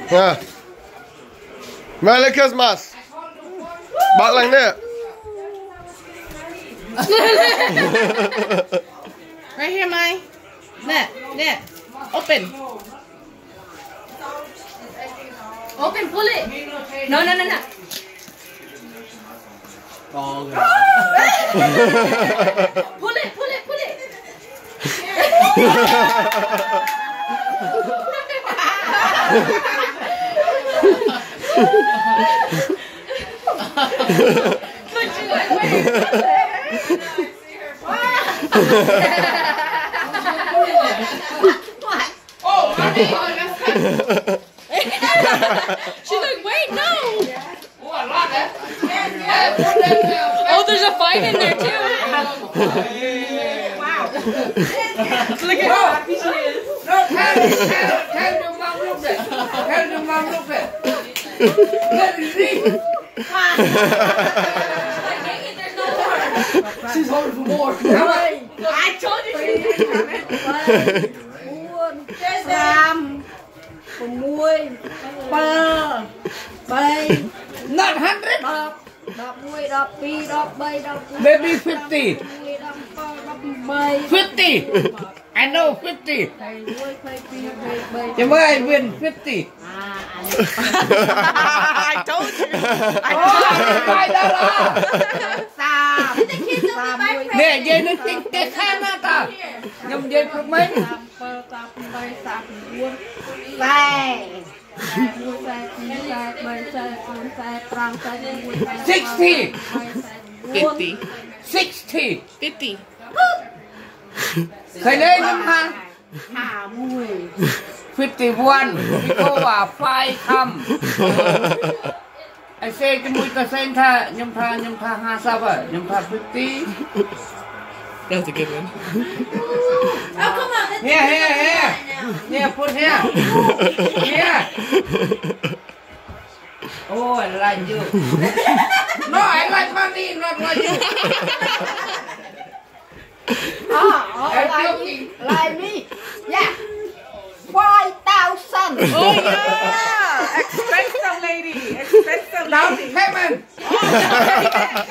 Yeah. Merry Christmas. Bác lành đấy. Right here, Mai. There. Open. Open, pull it. No. Oh, Pull it. She's like, wait, no. Oh, there's a fight in there too. Wow. Look at how happy she is. No, tell your mom look at. Tell your mom look at. Let it leave. She's holding for more. I told you she was coming. Not 100. Maybe 50. 50. I know 50. I win 50. I told you. Nè, dây nó tính cái khác đó ta. Nhầm dây của mình. 60. 50. 60. 50. Khởi lên nhầm ha. 51. Because of 5 come. I say cái mũi ta sen tha nhầm tha 50 nhầm tha 50. That was a good one. Oh, come on. Here. Yeah, put here. Yeah. Oh, I like you. No, I like money, not like you. Like me. Yeah. 5,000. Oh yeah, expensive lady. Down payment.